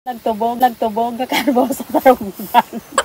Nagtubog ka karbo sa tarungan.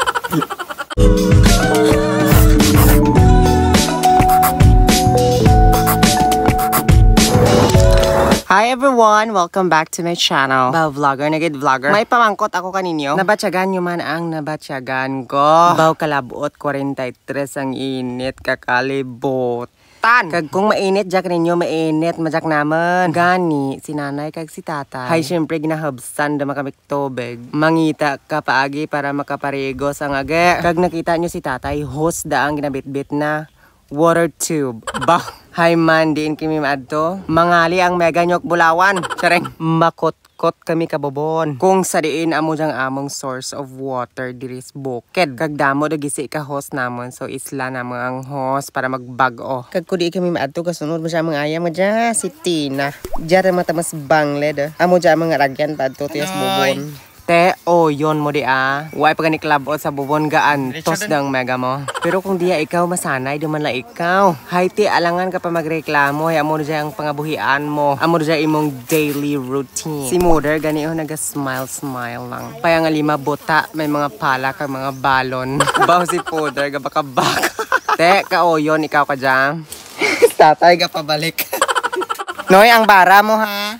Hi everyone! Welcome back to my channel. Vlogger, nagid vlogger. May pamangkot ako kaninyo. Nabatyagan nyo man ang nabatyagan ko. Baw kalabot 43 ang init kakalibot. Kag kung mainit, jak ninyo, mainit, majak naman. Gani, si nanay kag si tatay. Hay, syempre, ginahabsan da makamik tubig. Mangita ka paagi para makaparigos ang age. Kag nakita nyo si tatay, hose da ang ginabitbit na water tube. Bah! Hay man, diin kimi maadto. Mangali ang mega nyok bulawan. Sareng, makot-kot kami kabobon. Kung sa diin amo jang among source of water diris bukid. Kag damo dagisi ka host namon. So isla namon ang host para magbag-o. Kag kudi kami maadto kasunod mo siya mga ayam dya si Tina. Dya mata mas bangled. Amo dya mga ragyan padto tiyas bobon. Te, yon mo di Way pa gani klabot sa bubon gaan. Tos dang mega mo. Pero kung diya ikaw masanay, di man la ikaw. Hay ti, alangan ka pa magreklamo. Hay amo dya ang pangabuhian mo. Amo dya imong daily routine. Si mother, gani naga-smile lang. Paya nga 5 buta, may mga pala kag mga balon. Baw si Poder, gabakabak. Te, yon ikaw ka dyan. Tatay, pabalik. Noy, ang bara mo ha?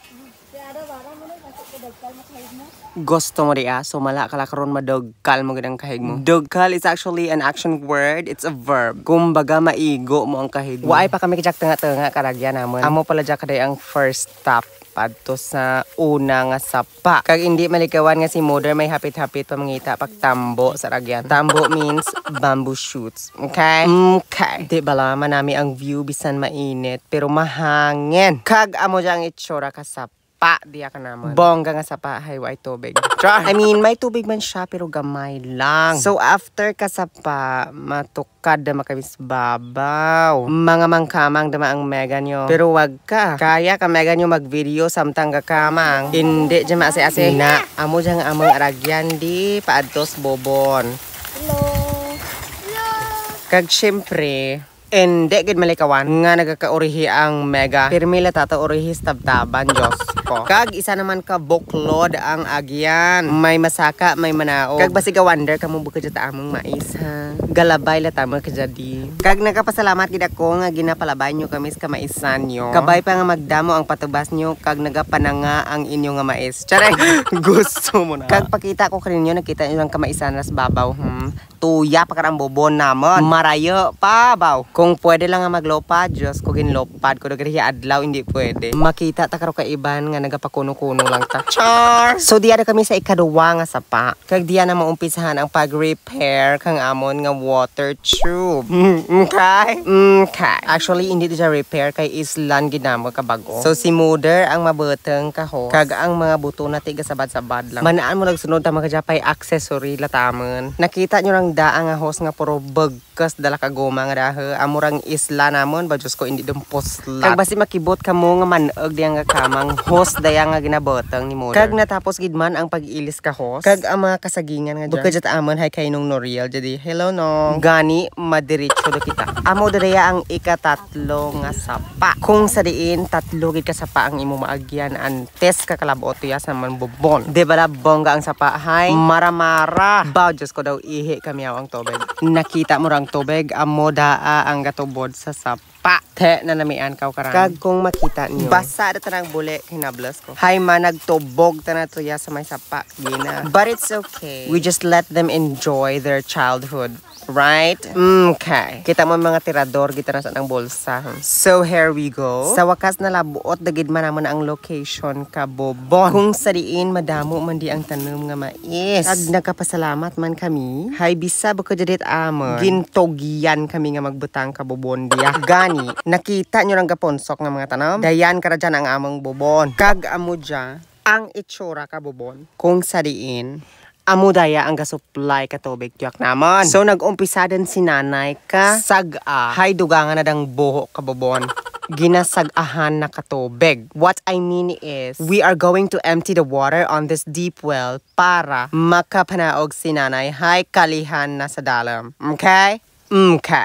Gusto mo diya, so mala kalakaron madogkal mo gadang kahig mo. Dogkal is actually an action word, it's a verb. Kumbaga maigo mo ang kahig mo. Waay pa kami kajak tanga-tanga karagyan namon. Amo pala dyan kaday ang first stop padto sa una nga sapa. Kag hindi malikawan nga si mother may hapit-hapit pa mangita pagtambo sa ragyan. Tambo means bamboo shoots. Okay? Okay. Di bala manami ang view bisan mainit pero mahangin. Kag amo dyan itsura ka sapa. Diya ka naman. Bongga nga sa pahay, way tubig. I mean, may tubig man siya, pero gamay lang. So, after ka sa pa, matukad na makamis babaw. Mga mangkamang dama ang mega nyo. Pero wag ka. Kaya ka mega nyo mag-video samtang kakamang. Hindi dyan maase-ase. Na, amo dyan among aragyan di paadtos bobon. Hello. Hello. Kag syempre, hindi gid malikawan nga nagakaurihi ang mega. Pirmila tata urihi tabtaban Diyos ko. Kag isa naman ka buklod ang agyan. May masaka, may manao. Kag basiga wonder kamo buka jud among mais ha. Galabay la tamo ka jadi. Kag nagapasalamat gid ako nga ginapalabay nyo kami sa maisan nyo. Kabay pa nga magdamo ang patubas nyo kag nagapananga ang inyo nga mais. Charay. Gusto mo na. Kag pakita ko kaninyo nakita nyo ang kamaisan ras babaw. Tuya pa karang bobon namon. Marayo pa baw. Kung pwede lang nga maglopad, Diyos ko ginlopad ko dagriya adlaw hindi pwede. Makita ta karo kaiban nga nagapakuno-kuno lang ta. Char! So diya na kami sa ikaduwa nga sapa. Kag diya na maumpisahan ang pag-repair kang amon nga water tube. Okay? Okay. Actually hindi diya repair kay islan ginamo kabago. So si mother ang mabuteng kaho. Kag ang mga buto na tiga sabad-sabad lang. Manaan mo nagsunod ta magajapay accessory latamon. Nakita nyo lang daang nga host nga puro bagkas dala ka goma nga dahe. Amurang isla namon ba Diyos ko hindi dumpos lat. Kag basi makibot ka mo nga maneg diyan nga kamang host daya nga ginabotang ni mother. Kag natapos gid man ang pag-ilis ka host. Kag ang mga kasagingan nga dyan. Bukad amon hay kay nung Noriel jadi hello nong. Gani madiretso do kita. Amo daya ang ikatatlo nga sapa. Kung sa diin tatlo gid ka sapa ang imo maagyan antes ka kalabot ya sa man bobon. De bala bongga ang sapa hay maramara. Ba Diyos ko daw ihi kami ang tubig. Nakita mo rang tubig amo daa ang gatubod sa sapa. Te na namian kaw karang. Kag kung makita niyo. Basa da tanang bule kinablas ko. Hay man nagtubog ta na tuya sa may sapa gina. But it's okay. We just let them enjoy their childhood. Right? Okay. Kita mo mga tirador kita na sa ng bulsa. So here we go. Sa wakas na labuot dagid man naman ang location kabobon. Kung sa diin madamo man di ang tanom nga mais. Kag nagkapasalamat man kami. Hay bisa bako jadit amon. Gintogyan kami nga magbutang kabobon diya. Gani nakita nyo lang gaponsok nga mga tanom. Dayan kara dyan ang among bobon. Kag amo dya ang itsura kabobon. Kung sa diin amo daya ang gasupply ka tubig tiyak naman. So nag-umpisa din si nanay ka sag-a. Hay dugangan na dang buho kabobon. Ginasag-ahan na katubig. What I mean is, we are going to empty the water on this deep well para makapanaog si nanay hay kalihan na sa dalam. Okay? Okay.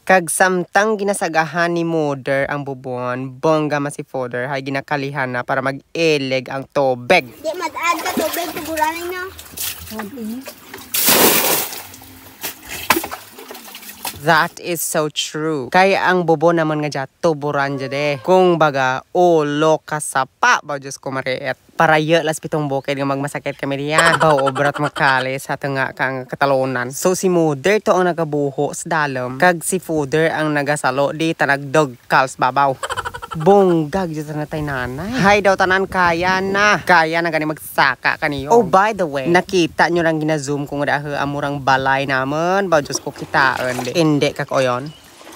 Kag samtang ginasagahan ni mother ang bubon, bongga ma si father hay ginakalihan na para mag-ilig ang tubig. Di mataad ka tubig, tuburanin na. That is so true. Kaya ang bubo naman nga dyan, tuburan dyan eh. Kung baga, ulo ka sa pa, ba Diyos ko mariet. Para las pitong bukid nga magmasakit kami diya. Baw, obrat magkali sa nga kang katalunan. So si mother to ang nagabuho sa dalam. Kag si father ang nagasalo di tanagdog kals babaw. Bonggag dito na tayo nanay. Hay daw tanan kaya na. Kaya na gani magsaka kaniyo. Oh, by the way, nakita nyo lang gina-zoom kung dahil amurang balay naman. Ba, Diyos ko kitaan di. Hindi kakoyon.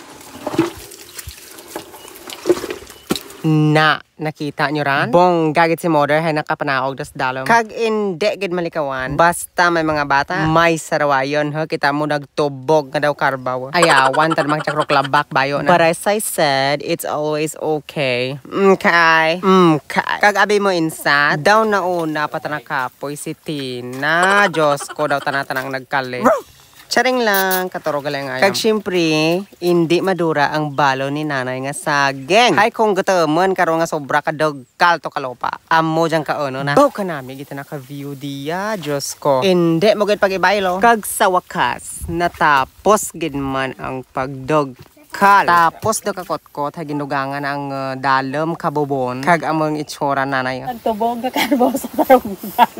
Nakita nyo ran? Bonggagit si mother hay nakapanaog das dalom. Kag hindi gid malikawan. Basta may mga bata, may sarawayon. Kita mo nagtubog nga daw karbaw. Ayawan, tad magchakrok labak bayo na. But as I said, it's always okay. Okay. Kag abi mo insat, daw na una patanakapoy si Tina. Diyos ko daw tanatanang nagkali. Charing lang, katurog lang ayam. Kag syempre, hindi madura ang balo ni nanay nga saging. Hay kung gataman karo nga sobra ka dog kalto kalopa. Amo dyan ka ano na. Baw ka namin, kita naka-view diya, Diyos ko. Hindi mo gid pag-ibaylo. Kag sa wakas, natapos gid man ang pagdog kal. Tapos do kakotkot ha ginugangan ang dalam kabobon. Kag among itsura nanay. Nagtubog ka karbaw sa karungan.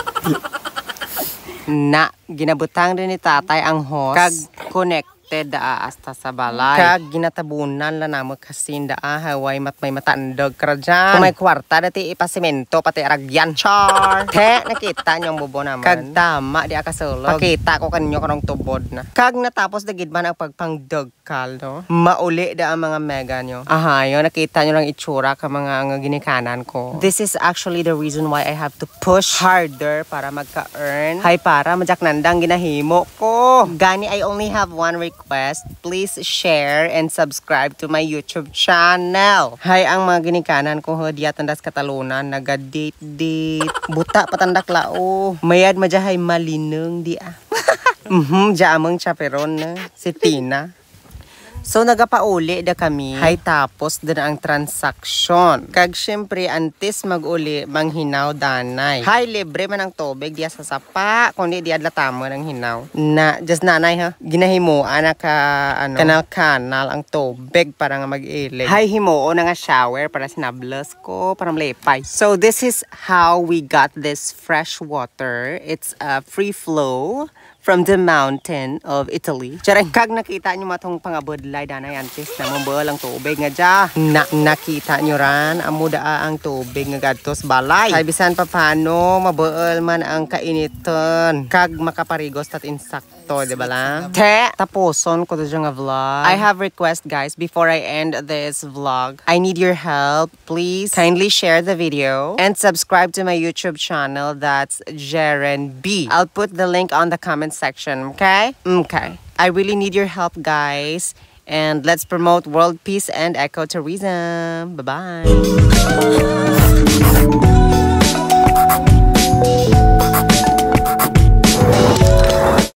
Ginabutang rin ni tatay ang hose. Kag connected asta sa balay. Kag ginatabunan la namo kasin haway may matandog kara dyan. Kung may kwarta dati ipasimento pati aragyan. Char! Te, nakita nyo ang bubo naman. Kag tama di akasulog. Pakita ko kanyo karong tubod na. Kag natapos dagid man ang pagpangdog kal, no? Mauli da ang mga mega nyo. Yun, nakita nyo lang itsura ka mga ginikanan ko. This is actually the reason why I have to push harder para magka-earn. Hay para majak nandang ginahimo ko. Gani, I only have one request. Please share and subscribe to my YouTube channel. Hay, ang mga ginikanan ko diya tandas katalunan, naga-date. Buta patandak lao. Mayad majahay malinong dia. Diya amang chaperon na. Si Tina. So, nagapauli da kami. Hay tapos din ang transaksyon. Kag syempre, antes mag-uli, manghinaw danay. Hay, libre man ang tubig diya sa sapa. Kundi diya latamo ng hinaw. Just nanay ha. Ginahimuan na kanal-kanal ang tubig para nga mag-ilig. Hay, himuo na nga shower para sinablas ko, para malipay. So, this is how we got this fresh water. It's a free flow from the mountain of Italy. Charang kag nakita nyo matong pangabudlay danay antes na mabal ang tubig nga dya. Nakita nyo ran amuda ang tubig nga gadtos balay. Ay bisan pa paano mabal man ang kainiton. Kag makaparigos tat insakto, di ba lang? Te, tapuson ko to nga vlog. I have request guys before I end this vlog. I need your help. Please kindly share the video and subscribe to my YouTube channel. That's Jeren B. I'll put the link on the comment section, okay? Okay. I really need your help, guys. And let's promote world peace and ecotourism. Bye-bye.